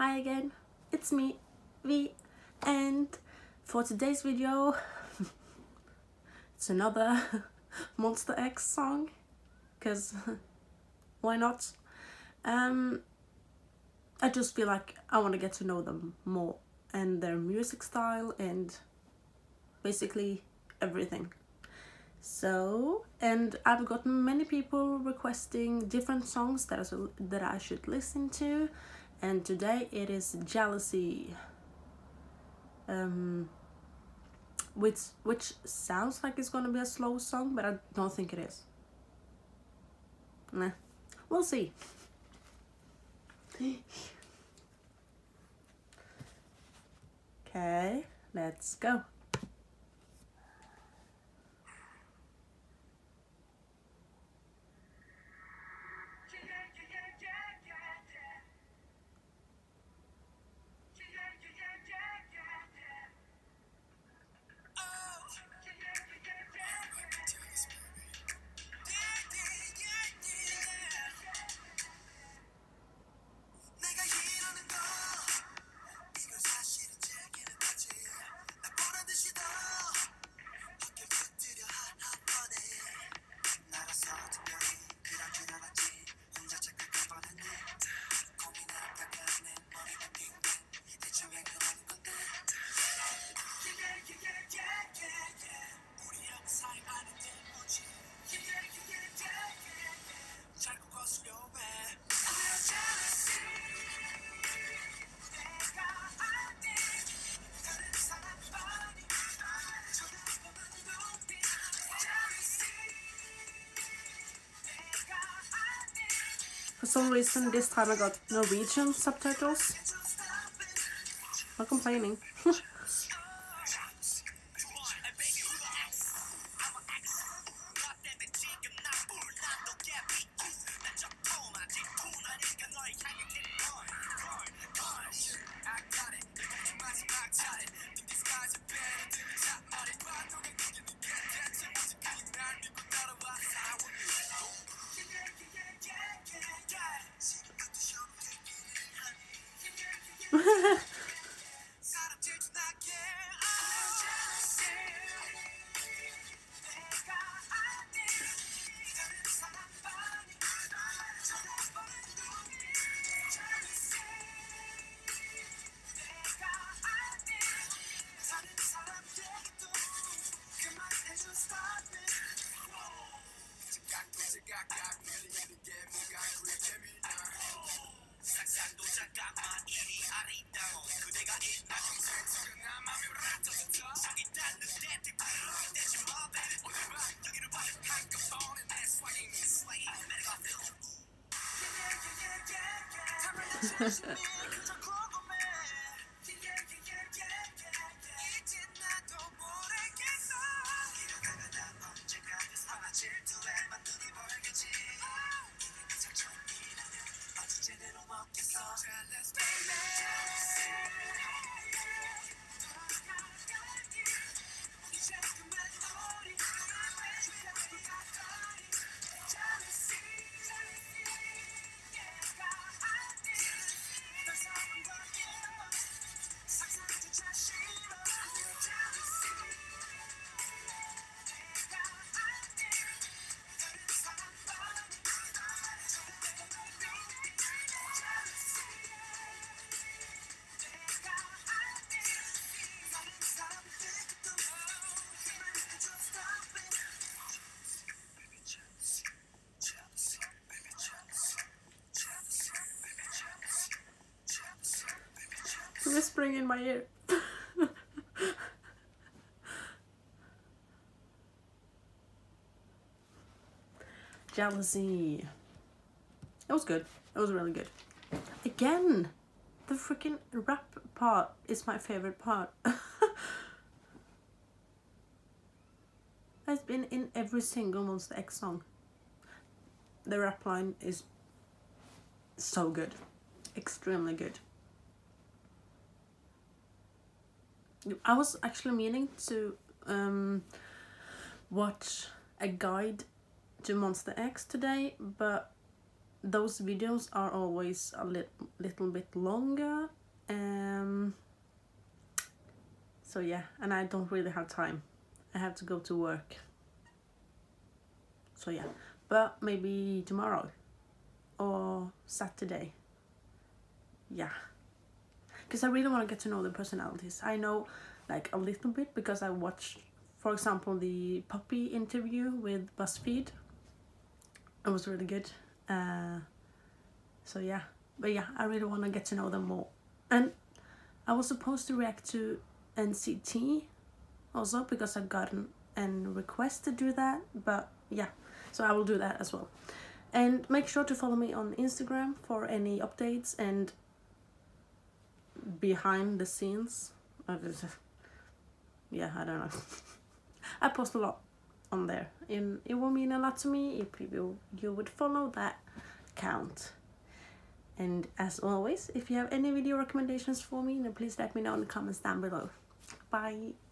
Hi again, it's me, V, and for today's video, it's another Monsta X song, because why not? I just feel like I want to get to know them more and their music style and basically everything. So, and I've gotten many people requesting different songs that I should listen to, and today it is Jealousy, which sounds like it's gonna be a slow song, but I don't think it is. Nah, we'll see. Okay, let's go. For some reason this time I got Norwegian subtitles. Not complaining. Whispering in my ear. Jealousy. It was good. It was really good. Again, the freaking rap part is my favorite part. It's been in every single Monsta X song. The rap line is so good. Extremely good. I was actually meaning to watch a guide to Monsta X today, but those videos are always a little bit longer. So yeah, and I don't really have time. I have to go to work. So yeah, but maybe tomorrow or Saturday. Yeah, because I really want to get to know the personalities. I know like a little bit because I watched, for example, the Poppy interview with BuzzFeed. It was really good. So yeah, but yeah, I really want to get to know them more. And I was supposed to react to NCT also because I've gotten a request to do that, but yeah, so I will do that as well. And make sure to follow me on Instagram for any updates and behind the scenes. Yeah, I don't know. I post a lot on there, and it will mean a lot to me if you would follow that account. And as always, if you have any video recommendations for me, then please let me know in the comments down below. Bye.